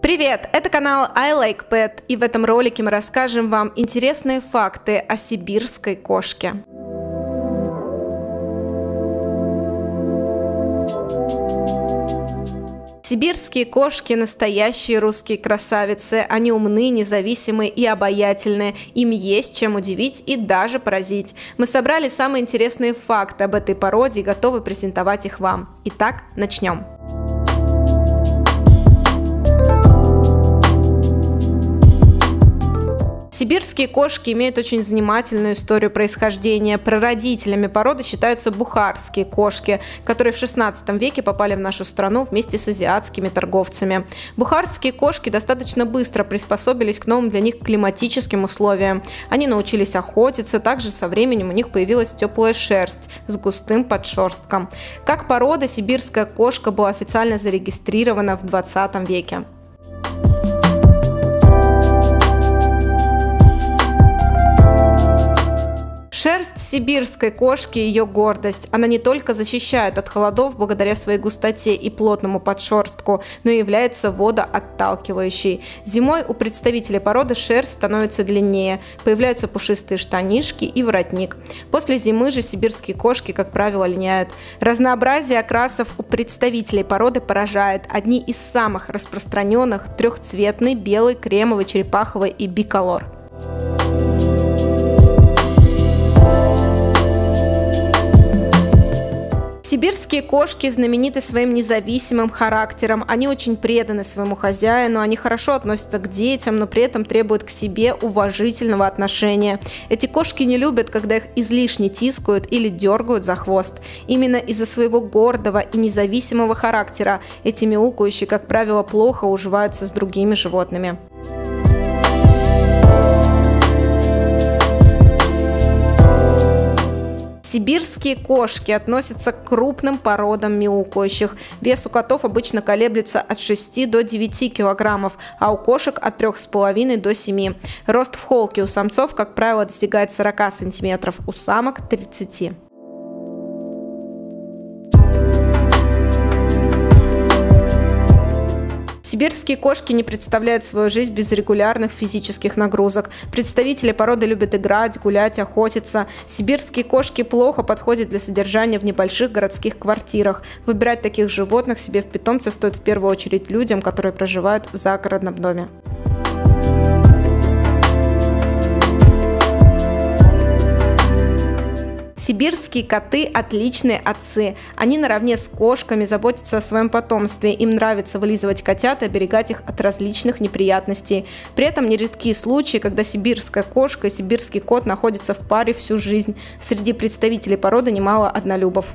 Привет! Это канал I Like Pet, и в этом ролике мы расскажем вам интересные факты о сибирской кошке. Сибирские кошки – настоящие русские красавицы. Они умны, независимые и обаятельные. Им есть чем удивить и даже поразить. Мы собрали самые интересные факты об этой породе и готовы презентовать их вам. Итак, начнем. Сибирские кошки имеют очень занимательную историю происхождения. Прародителями породы считаются бухарские кошки, которые в 16 веке попали в нашу страну вместе с азиатскими торговцами. Бухарские кошки достаточно быстро приспособились к новым для них климатическим условиям. Они научились охотиться, также со временем у них появилась теплая шерсть с густым подшерстком. Как порода, сибирская кошка была официально зарегистрирована в 20 веке. Шерсть сибирской кошки – ее гордость. Она не только защищает от холодов благодаря своей густоте и плотному подшерстку, но и является водоотталкивающей. Зимой у представителей породы шерсть становится длиннее, появляются пушистые штанишки и воротник. После зимы же сибирские кошки, как правило, линяют. Разнообразие окрасов у представителей породы поражает. Одни из самых распространенных – трехцветный, белый, кремовый, черепаховый и биколор. Сибирские кошки знамениты своим независимым характером. Они очень преданы своему хозяину, они хорошо относятся к детям, но при этом требуют к себе уважительного отношения. Эти кошки не любят, когда их излишне тискают или дергают за хвост. Именно из-за своего гордого и независимого характера эти мяукающие, как правило, плохо уживаются с другими животными. Сибирские кошки относятся к крупным породам мяукающих. Вес у котов обычно колеблется от 6 до 9 килограммов, а у кошек от 3,5 до 7. Рост в холке у самцов, как правило, достигает 40 сантиметров, у самок – 30. Сибирские кошки не представляют свою жизнь без регулярных физических нагрузок. Представители породы любят играть, гулять, охотиться. Сибирские кошки плохо подходят для содержания в небольших городских квартирах. Выбирать таких животных себе в питомце стоит в первую очередь людям, которые проживают в загородном доме. Сибирские коты – отличные отцы. Они наравне с кошками заботятся о своем потомстве. Им нравится вылизывать котят и оберегать их от различных неприятностей. При этом нередки случаи, когда сибирская кошка и сибирский кот находятся в паре всю жизнь. Среди представителей породы немало однолюбов.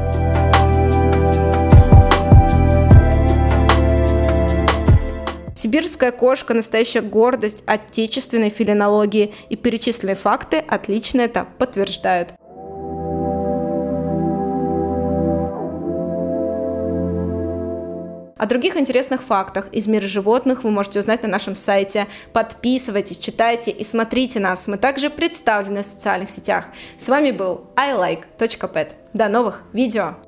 Сибирская кошка – настоящая гордость отечественной фелинологии, и перечисленные факты отлично это подтверждают. О других интересных фактах из мира животных вы можете узнать на нашем сайте. Подписывайтесь, читайте и смотрите нас. Мы также представлены в социальных сетях. С вами был ilike.pet. До новых видео!